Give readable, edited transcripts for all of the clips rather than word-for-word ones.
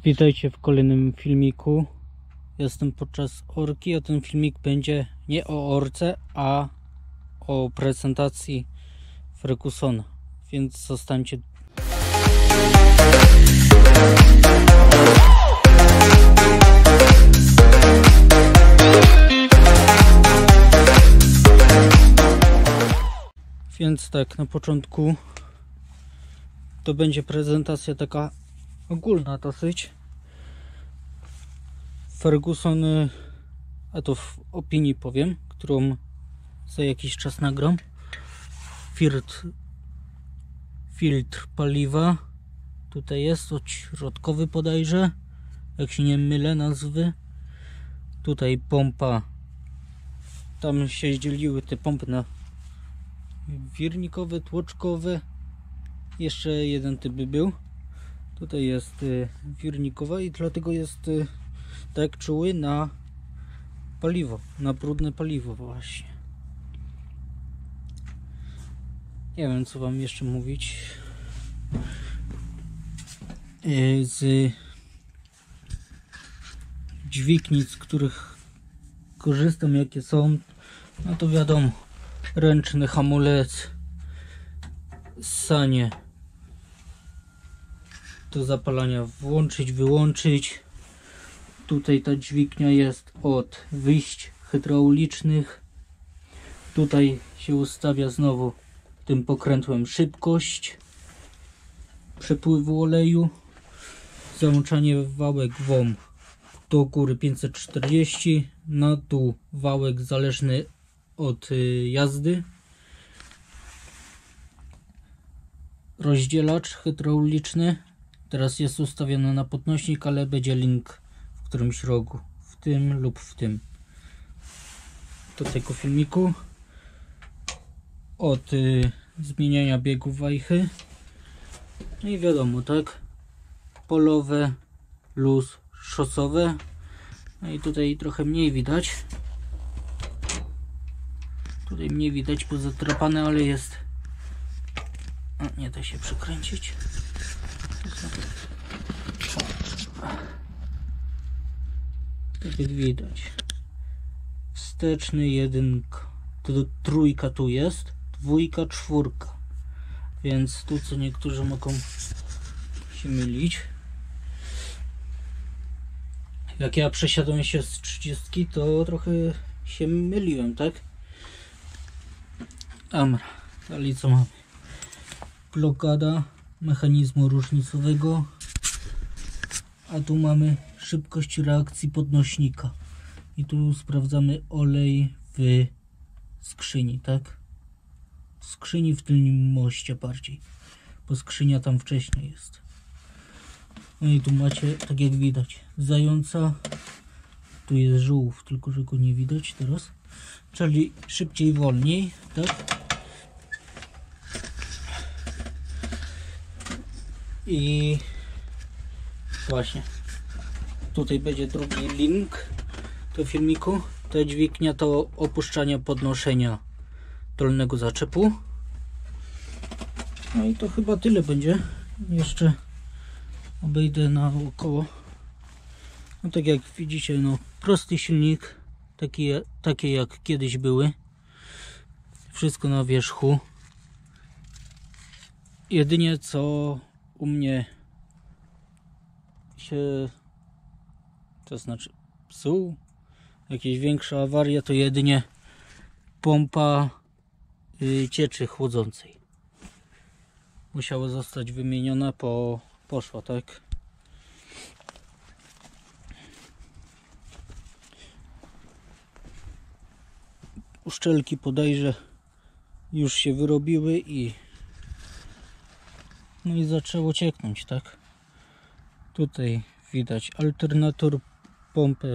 Witajcie w kolejnym filmiku. Jestem podczas orki, a ten filmik będzie nie o orce, a o prezentacji Fergusona, więc zostańcie. Więc tak, na początku to będzie prezentacja taka ogólna dosyć. Ferguson, a to w opinii powiem, którą za jakiś czas nagram. Filtr paliwa tutaj jest, odśrodkowy bodajże, jak się nie mylę nazwy. Tutaj pompa, tam się dzieliły te pompy na wirnikowe, tłoczkowe. Jeszcze jeden typ był. Tutaj jest wirnikowa i dlatego jest tak czuły na paliwo, na brudne paliwo właśnie. Nie wiem, co wam jeszcze mówić. Z dźwigni, z których korzystam, jakie są, no to wiadomo, ręczny hamulec, sanie do zapalania, włączyć, wyłączyć. Tutaj ta dźwignia jest od wyjść hydraulicznych. Tutaj się ustawia znowu tym pokrętłem szybkość przepływu oleju, załączanie wałek WOM do góry 540, na dół wałek zależny od jazdy, rozdzielacz hydrauliczny. Teraz jest ustawiony na podnośnik, ale będzie link w którymś rogu, w tym lub w tym, do tego filmiku. Od zmieniania biegów wajchy. No i wiadomo, tak, polowe, luz, szosowe. No i tutaj trochę mniej widać. Tutaj mniej widać, pozatrapane, ale jest. O, nie da się przekręcić. Tak jak widać, wsteczny jedynka, to trójka tu jest, dwójka, czwórka, więc tu co niektórzy mogą się mylić. Jak ja przesiadłem się z 30, to trochę się myliłem, tak? Dobra, dalej co mamy? Blokada mechanizmu różnicowego, a tu mamy szybkość reakcji podnośnika i tu sprawdzamy olej w skrzyni, tak? W skrzyni w tylnym moście bardziej, bo skrzynia tam wcześniej jest. No i tu macie, tak jak widać, zająca. Tu jest żółw, tylko że go nie widać teraz, czyli szybciej, wolniej, tak? I właśnie tutaj będzie drugi link do filmiku. Ta dźwignia to opuszczania, podnoszenia dolnego zaczepu. No i to chyba tyle będzie. Jeszcze obejdę naokoło. No tak jak widzicie, no prosty silnik, takie jak kiedyś były. Wszystko na wierzchu. Jedynie co u mnie się, to znaczy psuł, jakieś większa awaria, to jedynie pompa cieczy chłodzącej musiała zostać wymieniona, poszła, tak? Uszczelki bodajże już się wyrobiły i no i zaczęło cieknąć, tak? Tutaj widać alternator, pompę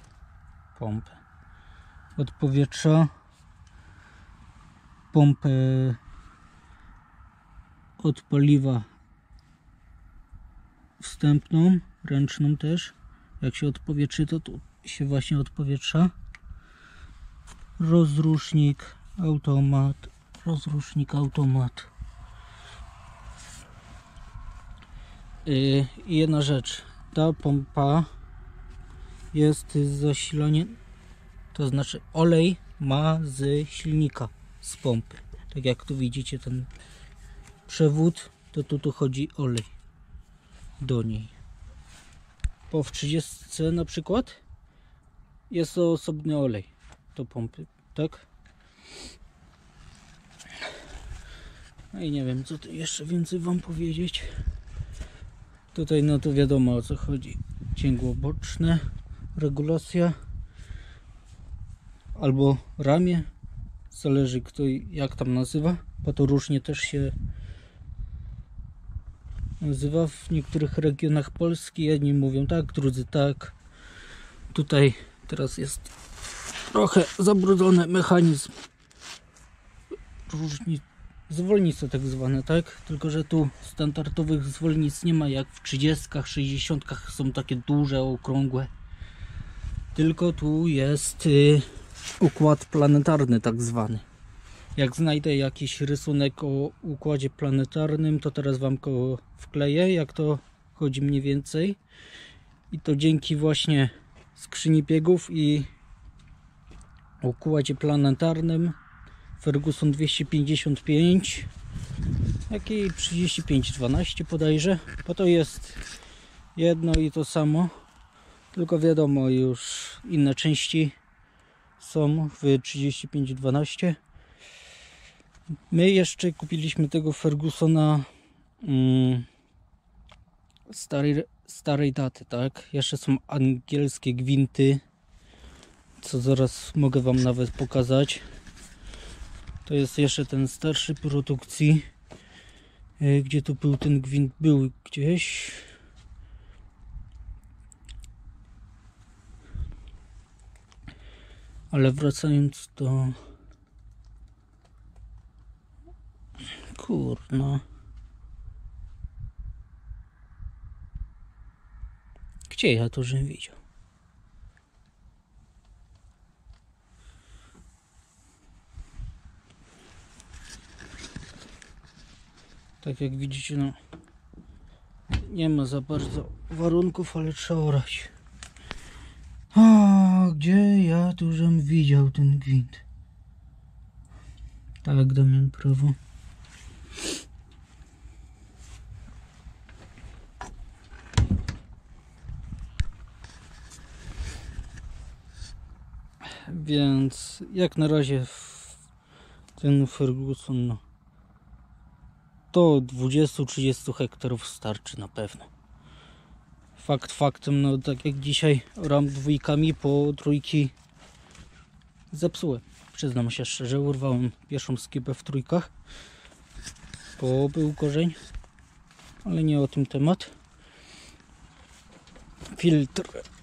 od powietrza, pompę od paliwa wstępną, ręczną też. Jak się odpowietrzy, to tu się właśnie odpowietrza. Rozrusznik, automat. I jedna rzecz, ta pompa jest zasilanie, to znaczy olej ma z silnika, z pompy. Tak jak tu widzicie ten przewód, to tu chodzi olej do niej. Po w 30 na przykład jest to osobny olej do pompy, tak? No i nie wiem, co tu jeszcze więcej wam powiedzieć. Tutaj no to wiadomo, o co chodzi. Cięgło boczne, regulacja albo ramię, zależy kto jak tam nazywa, bo to różnie też się nazywa w niektórych regionach Polski. Jedni mówią tak, drudzy tak. Tutaj teraz jest trochę zabrudzony mechanizm zwolnica tak zwane, tak? Tylko że tu standardowych zwolnic nie ma jak w 30, 60 są takie duże, okrągłe. Tylko tu jest układ planetarny tak zwany. Jak znajdę jakiś rysunek o układzie planetarnym, to teraz wam go wkleję, jak to chodzi mniej więcej. I to dzięki właśnie skrzyni biegów i układzie planetarnym Ferguson 255, jakiej 3512 bodajże, bo to jest jedno i to samo, tylko wiadomo, już inne części są w 3512. My jeszcze kupiliśmy tego Fergusona starej daty, tak? Jeszcze są angielskie gwinty, co zaraz mogę wam nawet pokazać. To jest jeszcze ten starszy produkcji. Gdzie tu był ten gwint? Był gdzieś. Ale wracając do... Kurno. Gdzie ja to żem widział? Tak jak widzicie, no nie ma za bardzo warunków, ale trzeba orać. A gdzie ja tu żem widział ten gwint? Tak, Damian, prawo. Więc jak na razie ten Ferguson no, do 20-30 hektarów starczy na pewno. Fakt faktem, no tak jak dzisiaj oram dwójkami, po trójki zepsułem. Przyznam się szczerze, urwałem pierwszą skipę w trójkach, bo był korzeń, ale nie o tym temat. Filtr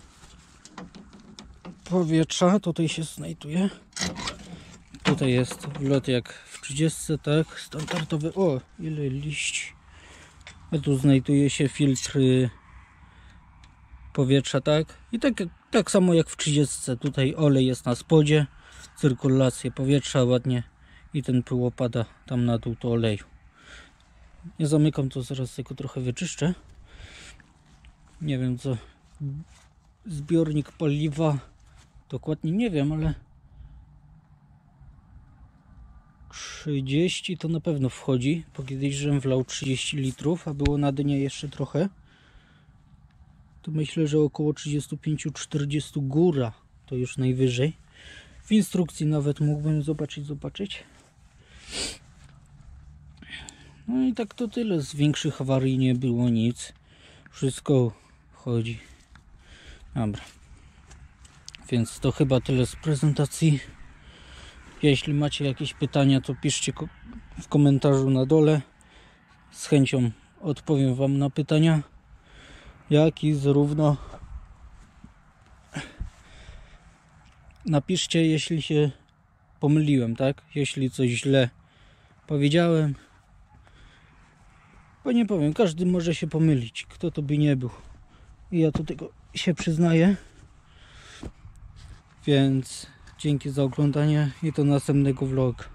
powietrza tutaj się znajduje. Tutaj jest wlot jak w 30, tak, standardowy. O, ile liści. A tu znajduje się filtr powietrza, tak. I tak samo jak w 30. Tutaj olej jest na spodzie, cyrkulację powietrza ładnie i ten pył opada tam na dół do oleju. Nie zamykam, to zaraz tylko trochę wyczyszczę. Nie wiem co. Zbiornik paliwa dokładnie nie wiem, ale 30 to na pewno wchodzi, bo kiedyś żem wlał 30 litrów, a było na dnie jeszcze trochę. To myślę, że około 35-40 góra to już najwyżej. W instrukcji nawet mógłbym zobaczyć. No i tak to tyle. Z większych awarii nie było nic. Wszystko chodzi. Dobra. Więc to chyba tyle z prezentacji. Jeśli macie jakieś pytania, to piszcie w komentarzu na dole. Z chęcią odpowiem wam na pytania. Jak i zarówno napiszcie, jeśli się pomyliłem, tak? Jeśli coś źle powiedziałem. Bo nie powiem, każdy może się pomylić. Kto to by nie był. I ja do tego się przyznaję. Więc dzięki za oglądanie i do następnego vloga.